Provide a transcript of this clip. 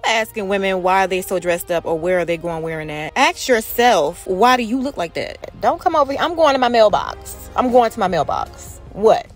asking women why are they so dressed up or where are they going wearing that. Ask yourself, why do you look like that? Don't come over here. I'm going to my mailbox. What?